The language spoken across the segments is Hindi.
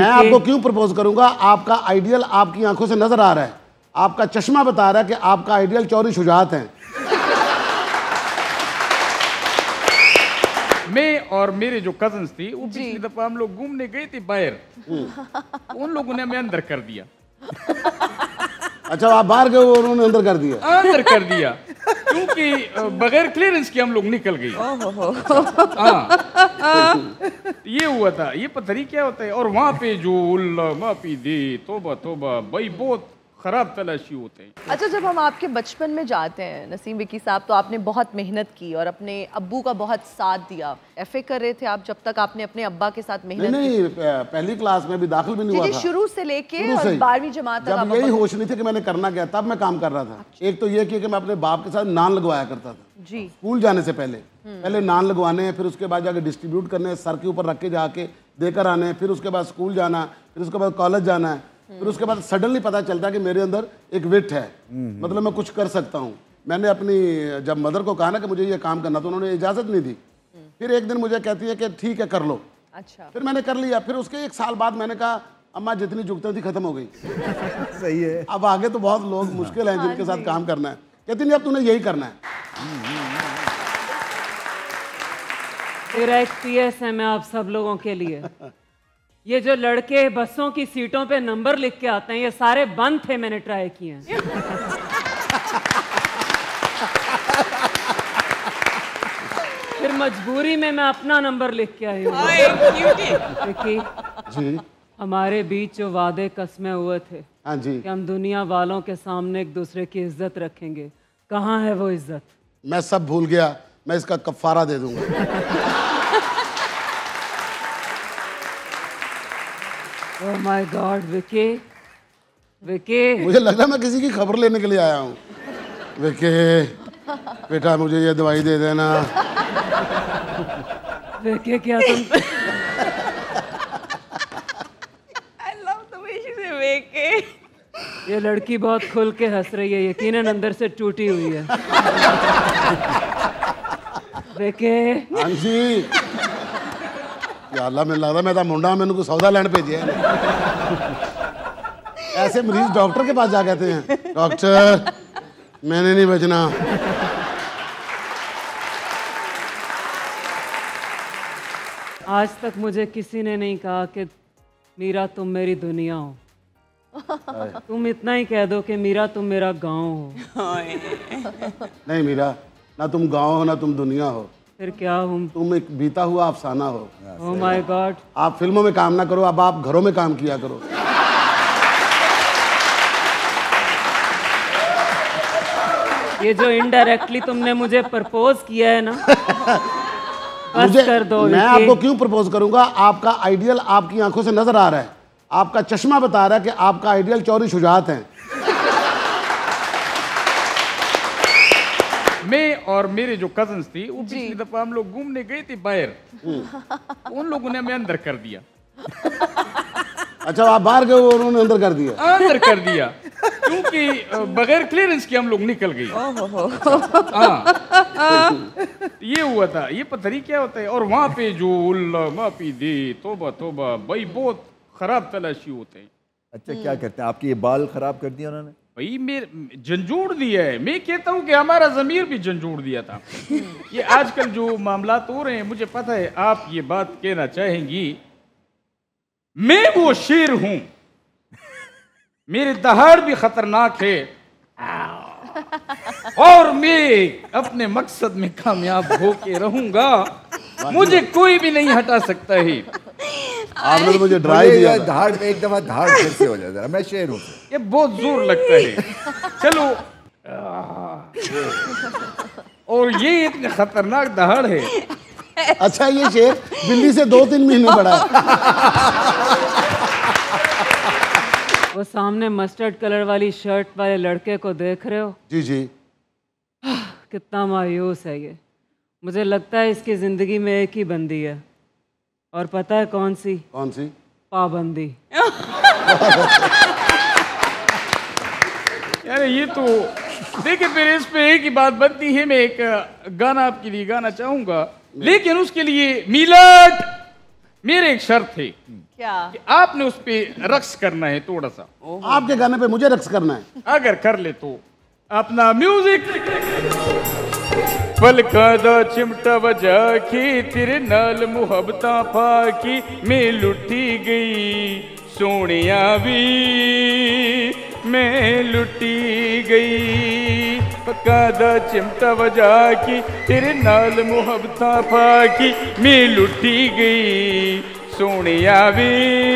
मैं आपको क्यों प्रपोज करूंगा? आपका आइडियल आपकी आंखों से नजर आ रहा है, आपका चश्मा बता रहा है कि आपका आइडियल चौरी शुजात है। मैं और मेरे जो कजन्स थी वो पिछली दफा हम लोग घूमने गए थे बाहर, उन लोगों ने हमें अंदर कर दिया। अच्छा, आप बाहर गए और उन्होंने अंदर कर दिया? अंदर कर दिया क्योंकि बगैर क्लियरेंस के हम लोग निकल गए। ये हुआ था, ये पता नहीं क्या होता है। और वहाँ पे जो उल्ला माफी दे, तोबा तोबा भाई, बहुत खराब तलाशी होते हैं। अच्छा, जब हम आपके बचपन में जाते हैं नसीम विकी साहब, तो आपने बहुत मेहनत की और अपने अब्बू का बहुत साथ दिया। एफए कर रहे थे आप जब तक आपने अपने अब्बा के साथ मेहनत नहीं, पहली क्लास में भी दाखिल भी नहीं हुआ था। शुरू से लेके और 12वीं जमात तक जब यही होश नहीं थी कि मैंने करना क्या, तब मैं काम कर रहा था। एक तो ये कि मैं अपने बाप के साथ नान लगवाया करता था जी, स्कूल जाने से पहले नान लगवाने हैं, फिर उसके बाद जाके डिस्ट्रीब्यूट करने, सर के ऊपर रख के जाके देकर आने, फिर उसके बाद स्कूल जाना, फिर उसके बाद कॉलेज जाना है, फिर उसके बाद सडनली पता चलता है कि मेरे अंदर एक विट है, मतलब मैं कुछ कर सकता हूँ। मैंने अपनी जब मदर को कहा ना कि मुझे ये काम करना, तो उन्होंने इजाज़त नहीं दी। फिर एक दिन मुझे कहती है कि ठीक है कर लो। अच्छा, फिर मैंने कर लिया। फिर उसके 1 साल बाद मैंने कहा अम्मा जितनी जुगतें थी खत्म हो गई। सही है। अब आगे तो बहुत लोग मुश्किल हैं जिनके साथ काम करना है। कहती नहीं, अब तूने यही करना है। मेरा एक पीएस है मैं आप सब लोगों के लिए, ये जो लड़के बसों की सीटों पे नंबर लिख के आते हैं, ये सारे बंद थे, मैंने ट्राई किए हैं। फिर मजबूरी में मैं अपना नंबर लिख के आई हूँ। देखिए जी, हमारे बीच जो वादे कस्में हुए थे, हाँ जी, कि हम दुनिया वालों के सामने एक दूसरे की इज्जत रखेंगे, कहाँ है वो इज्जत? मैं सब भूल गया, मैं इसका कफारा दे दूंगा। Oh my god Vicky, Vicky मुझे लग रहा है मैं किसी की खबर लेने के लिए आया हूँ। विकी बेटा मुझे ये दवाई दे देना। विकी क्या तुम I love the way she said Vicky. ये लड़की बहुत खुल के हंस रही है, यकीनन अंदर से टूटी हुई है। विकी हाँ जी, या अल्लाह, मैं लगता मैं तो मुंडा मैंने को सौदा लैंड भेजे। ऐसे मरीज डॉक्टर के पास जा कहते हैं डॉक्टर मैंने नहीं बचना। आज तक मुझे किसी ने नहीं कहा कि मीरा तुम मेरी दुनिया हो। तुम इतना ही कह दो कि मीरा तुम मेरा गांव हो। नहीं मीरा, ना तुम गाँव हो ना तुम दुनिया हो, फिर क्या हूँ? तुम एक बीता हुआ अफसाना हो। ओह माय गॉड, आप फिल्मों में काम ना करो, अब आप घरों में काम किया करो। ये जो इनडायरेक्टली तुमने मुझे प्रपोज किया है ना, बस मुझे कर दो। मैं आपको क्यों प्रपोज करूंगा? आपका आइडियल आपकी आंखों से नजर आ रहा है, आपका चश्मा बता रहा है कि आपका आइडियल चौरी शुजात है। मैं और मेरे जो कजन्स थी वो पिछली दफा हम लोग घूमने गए थे बाहर, उन लोगों ने हमें अंदर कर दिया। अच्छा, आप बाहर गए और उन्होंने अंदर कर दिया? अंदर कर दिया क्योंकि बगैर क्लियरेंस के हम लोग निकल गए। ये हुआ था, ये पता नहीं क्या होता है। और वहाँ पे जो उल्ला माफी दे, तोबा तोबा भाई, बहुत खराब तलाशी होते हैं। अच्छा, क्या करते हैं? आपके ये बाल खराब कर दिए उन्होंने? भाई मेरे झंझोड़ दिया है। मैं कहता हूँ कि हमारा ज़मीर भी झंझोड़ दिया था। ये आजकल जो मामलात हो रहे हैं, मुझे पता है आप ये बात कहना चाहेंगी, मैं वो शेर हूं, मेरे दहाड़ भी खतरनाक है और मैं अपने मकसद में कामयाब होके रहूंगा, मुझे कोई भी नहीं हटा सकता है। आपने तो मुझे ड्राई दिया। धाड़ में एक दफा धाड़ फिर से हो जाए जरा, मैं शेर हूँ। ये बहुत जोर लगता है। चलो, और ये इतने खतरनाक दहाड़ है। अच्छा, ये शेर बिल्ली से 2-3 महीने बड़ा है। वो सामने मस्टर्ड कलर वाली शर्ट वाले लड़के को देख रहे हो? जी जी। कितना मायूस है ये। मुझे लगता है इसकी जिंदगी में एक ही बंदी है, और पता है कौन सी? कौन सी? पाबंदी। यार ये तो देखिए, फिर इस पे एक ही बात बनती है। मैं एक गाना आपके लिए गाना चाहूंगा, लेकिन उसके लिए मीलाट मेरे एक शर्त है क्या? कि आपने उस पे रक्स करना है थोड़ा सा। आपके गाने पे मुझे रक्स करना है। अगर कर ले तो अपना म्यूजिक। पलका दा चिमटा वजा के तेरे नाल मुहब्बतां पाकी मैं लुटी गई सोनिया वी मैं लुटी गई। पक्का दा चिमटा वजा के तेरे नाल मुहब्बतां पाकी मैं लुटी गई सोनिया वी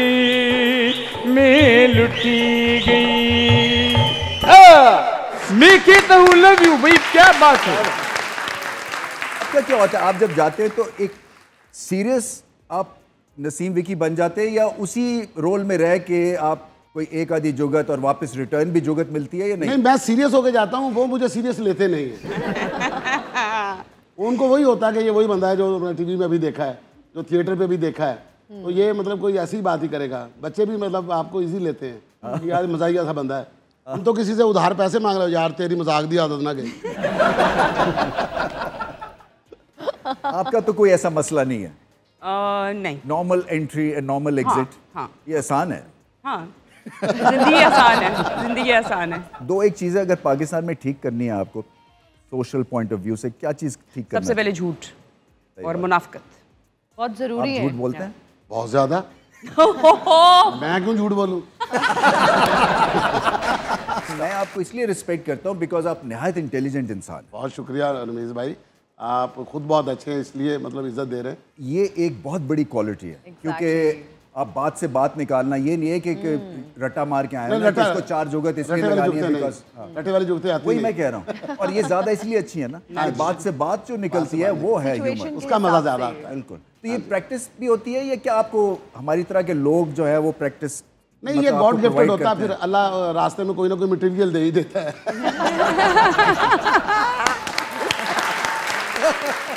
मैं लुटी गई। मैं कहता हूँ लव यू भाई, क्या बात है। आपका क्या होता है, आप जब जाते हैं तो एक सीरियस आप नसीम विकी बन जाते हैं, या उसी रोल में रह के आप कोई एक आधी जुगत और वापस रिटर्न भी जुगत मिलती है या नहीं? नहीं, मैं सीरियस होके जाता हूँ, वो मुझे सीरियस लेते नहीं है। उनको वही होता है कि ये वही बंदा है जो टीवी में भी देखा है, जो थिएटर पे भी देखा है, तो ये मतलब कोई ऐसी बात ही करेगा। बच्चे भी मतलब आपको इजी लेते हैं कि यार मजाकिया सा बंदा है। हम तो किसी से उधार पैसे मांग रहे हो, यार तेरी मजाक दी आदत ना गई। आपका तो कोई ऐसा मसला नहीं है? नहीं। Normal entry and normal exit, हाँ। ये आसान है। हाँ, जिंदगी आसान है, जिंदगी आसान है। दो एक चीज़ें अगर पाकिस्तान में ठीक करनी है आपको सोशल पॉइंट ऑफ व्यू से, क्या चीज़ ठीक करना सबसे पहले झूठ और मुनाफिकत बहुत जरूरी आप है। झूठ बोलते हैं? बहुत ज्यादा। मैं क्यों झूठ बोलूं? मैं आपको इसलिए रिस्पेक्ट करता हूँ बिकॉज आप नहायत इंटेलिजेंट इंसान हैं। बहुत शुक्रिया रमीज भाई, आप खुद बहुत अच्छे हैं इसलिए मतलब इज्जत दे रहे हैं। ये एक बहुत बड़ी क्वालिटी है, क्योंकि आप बात से बात निकालना, ये नहीं है कि एक रट्टा मार के आए हैं कि इसको चार जुगत इसलिए लगानी है बिकॉज रटे वाली जुगते आती वही नहीं। मैं कह रहा हूँ, और ये ज्यादा इसलिए अच्छी है ना, बात से बात जो निकलती है वो है ह्यूमर, उसका मजा ज्यादा आता है। बिल्कुल। तो ये प्रैक्टिस भी होती है, या क्या आपको हमारी तरह के लोग जो है वो प्रैक्टिस नहीं, ये गॉड गिफ्टेड होता है, फिर अल्लाह रास्ते में कोई ना कोई मटेरियल दे ही देता है।